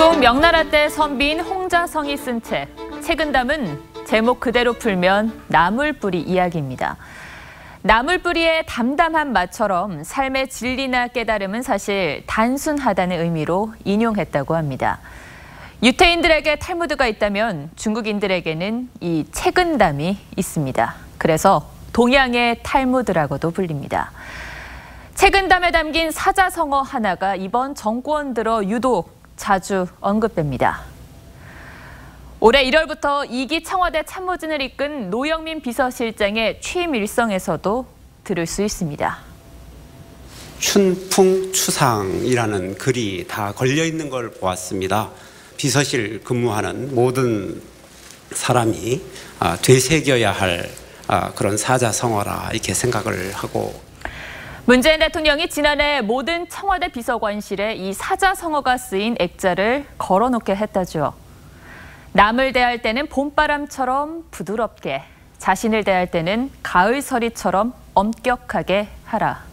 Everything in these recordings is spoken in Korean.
중국 명나라 때 선비인 홍자성이 쓴 책, 책은담은 제목 그대로 풀면 나물뿌리 이야기입니다. 나물뿌리의 담담한 맛처럼 삶의 진리나 깨달음은 사실 단순하다는 의미로 인용했다고 합니다. 유태인들에게 탈무드가 있다면 중국인들에게는 이 책은담이 있습니다. 그래서 동양의 탈무드라고도 불립니다. 책은담에 담긴 사자성어 하나가 이번 정권 들어 유독 자주 언급됩니다. 올해 1월부터 2기 청와대 참모진을 이끈 노영민 비서실장의 취임 일성에서도 들을 수 있습니다. 춘풍추상이라는 글이 다 걸려있는 걸 보았습니다. 비서실 근무하는 모든 사람이 되새겨야 할 그런 사자성어라 이렇게 생각을 하고, 문재인 대통령이 지난해 모든 청와대 비서관실에 이 사자성어가 쓰인 액자를 걸어놓게 했다죠. 남을 대할 때는 봄바람처럼 부드럽게, 자신을 대할 때는 가을서리처럼 엄격하게 하라.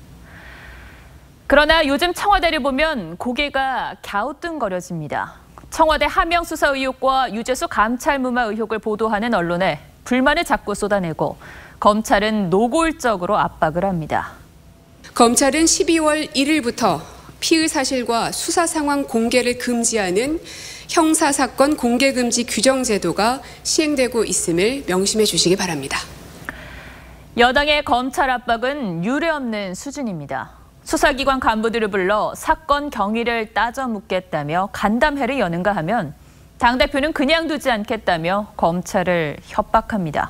그러나 요즘 청와대를 보면 고개가 갸우뚱거려집니다. 청와대 하명 수사 의혹과 유재수 감찰 무마 의혹을 보도하는 언론에 불만을 자꾸 쏟아내고 검찰은 노골적으로 압박을 합니다. 검찰은 12월 1일부터 피의 사실과 수사 상황 공개를 금지하는 형사사건 공개금지 규정 제도가 시행되고 있음을 명심해 주시기 바랍니다. 여당의 검찰 압박은 유례없는 수준입니다. 수사기관 간부들을 불러 사건 경위를 따져 묻겠다며 간담회를 여는가 하면 당대표는 그냥 두지 않겠다며 검찰을 협박합니다.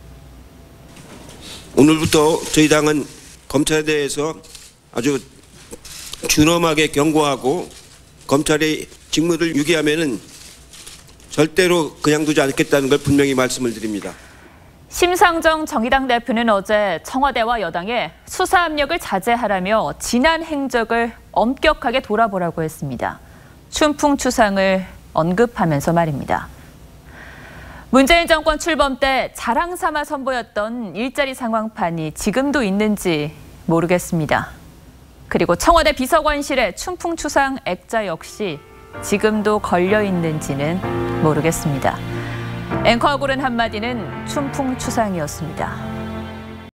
오늘부터 저희 당은 검찰에 대해서 아주 준엄하게 경고하고 검찰의 직무를 유기하면은 절대로 그냥 두지 않겠다는 걸 분명히 말씀을 드립니다. 심상정 정의당 대표는 어제 청와대와 여당에 수사 압력을 자제하라며 지난 행적을 엄격하게 돌아보라고 했습니다. 춘풍추상을 언급하면서 말입니다. 문재인 정권 출범 때 자랑 삼아 선보였던 일자리 상황판이 지금도 있는지 모르겠습니다. 그리고 청와대 비서관실의 춘풍추상 액자 역시 지금도 걸려 있는지는 모르겠습니다. 앵커가 고른 한마디는 춘풍추상이었습니다.